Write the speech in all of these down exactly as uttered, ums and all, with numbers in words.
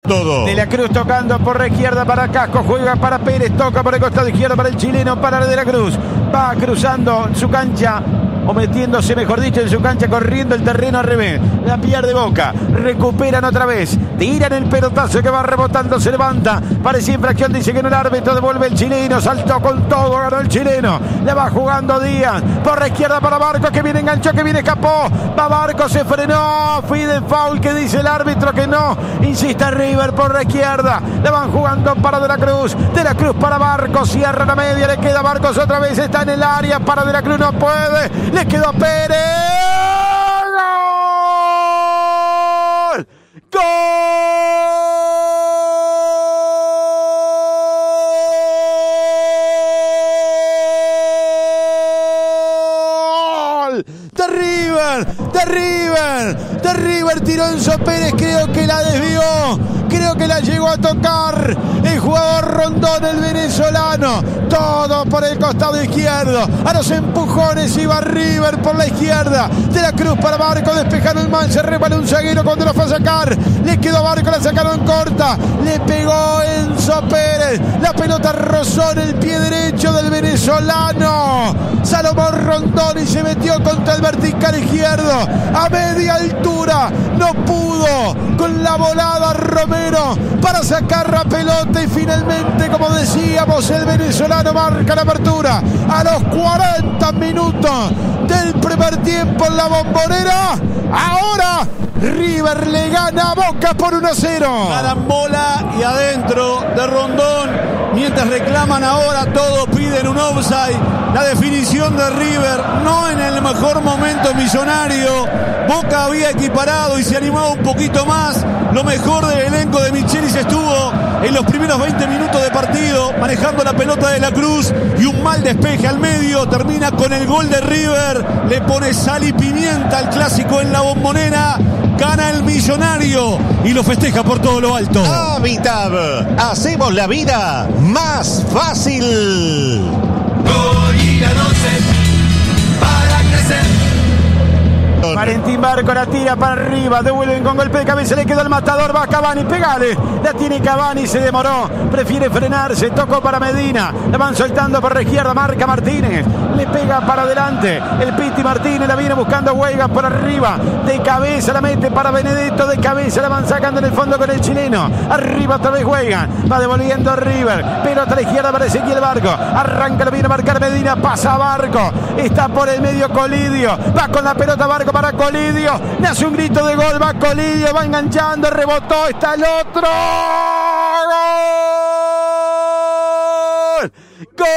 Todo. De la Cruz tocando por la izquierda para Casco, juega para Pérez, toca por el costado izquierdo para el chileno, para De la Cruz. Va cruzando su cancha, o metiéndose, mejor dicho, en su cancha, corriendo el terreno al revés. La pierde Boca, recuperan otra vez, tiran el pelotazo que va rebotando, se levanta, parece infracción, dice que no, el árbitro devuelve el chileno, saltó con todo, ganó el chileno, le va jugando Díaz, por la izquierda para Barcos, que viene enganchó, que viene escapó, va Barcos, se frenó, pide foul, que dice el árbitro que no, insiste River por la izquierda, le van jugando para De la Cruz, De la Cruz para Barcos, cierra la media, le queda Barcos otra vez, está en el área, para De la Cruz, no puede, le quedó Pérez. ¡Gol! ¡Gol! De River, de River, de River tiró Enzo Pérez, creo que la desvió, creo que la llegó a tocar el jugador Rondón, el venezolano, todo por el costado izquierdo, a los empujones iba River por la izquierda, De la Cruz para Barco, despejaron el mal, se repara un zaguero cuando lo fue a sacar, le quedó a Barco, la sacaron corta, le pegó Enzo Pérez, la pelota rozó en el pie derecho del venezolano, Salomón Rondón, y se metió contra el vertical izquierdo, a media altura, no pudo, con la volada Romero para sacar la pelota, y finalmente, como decíamos, el venezolano marca la apertura a los cuarenta minutos del primer tiempo en la Bombonera. Ahora River le gana a Boca por uno a cero. Carambola y adentro de Rondón, mientras reclaman ahora, todos piden un offside. La definición de River, no en el mejor momento millonario. Boca había equiparado y se animaba un poquito más. Lo mejor del elenco de Michelis estuvo en los primeros veinte minutos de partido, manejando la pelota De la Cruz, y un mal despeje al medio termina con el gol de River. Le pone sal y pimienta al clásico en la Bombonera. Gana el millonario y lo festeja por todo lo alto. Habitat, hacemos la vida más fácil. Para crecer. Valentín Barco la tira para arriba, devuelven con golpe de cabeza, le quedó el matador, va Cavani, pegale, la tiene Cavani, se demoró, prefiere frenarse, tocó para Medina, la van soltando por la izquierda, marca Martínez, le pega para adelante, el Piti Martínez la viene buscando Huegas por arriba, de cabeza la mete para Benedetto, de cabeza la van sacando en el fondo con el chileno, arriba otra vez Huegas, va devolviendo a River, pelota a la izquierda para Ezequiel Barco, arranca, la viene a marcar Medina, pasa a Barco, está por el medio Colidio, va con la pelota Barco para Colidio, le hace un grito de gol, va Colidio, va enganchando, rebotó, está el otro. ¡Gol! ¡Gol!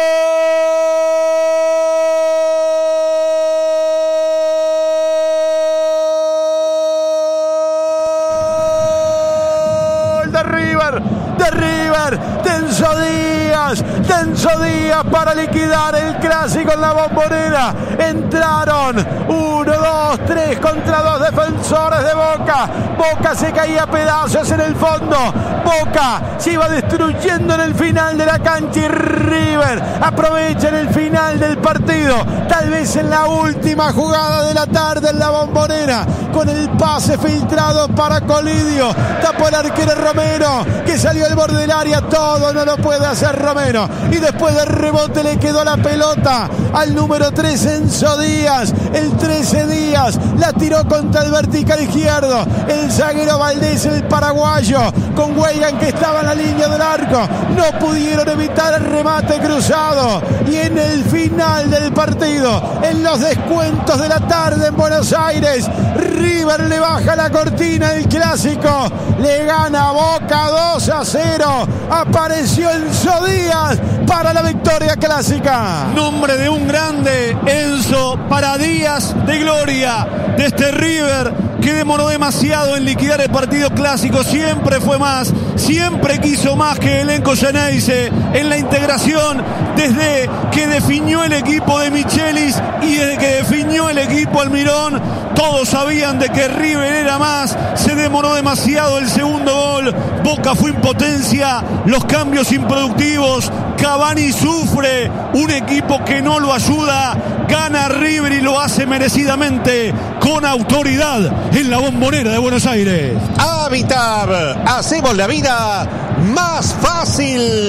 De River, de River, Tenso Díaz, Tenso Díaz para liquidar el clásico en la Bombonera. Entraron uno, dos, tres contra dos defensores de Boca. Boca se caía a pedazos en el fondo. Boca se iba destruyendo en el final de la cancha, y River aprovecha en el final del partido, tal vez en la última jugada de la tarde en la Bombonera, con el pase filtrado para Colidio. Tapó el arquero Romero, que salió al borde del área, todo no lo puede hacer Romero, y después del rebote le quedó la pelota al número trece, Enzo Díaz, el trece Díaz, la tiró contra el vertical izquierdo, el zaguero Valdés, el paraguayo, con Weigan que estaba en la línea del arco, no pudieron evitar el remate cruzado, y en el final del partido, en los descuentos de la tarde en Buenos Aires, River le baja la cortina del clásico, le gana a Boca dos a cero, apareció Enzo Díaz para la victoria clásica. Nombre de un grande, Enzo, para días de gloria de este River, que demoró demasiado en liquidar el partido clásico, siempre fue más, siempre quiso más que el elenco Geneise en la integración, desde que definió el equipo de Michelis y desde que definió el equipo Almirón. Todos sabían de que River era más, se demoró demasiado el segundo gol, Boca fue impotencia, los cambios improductivos, Cavani sufre, un equipo que no lo ayuda, gana River y lo hace merecidamente. con autoridad en la Bombonera de Buenos Aires. Habitab, hacemos la vida más fácil.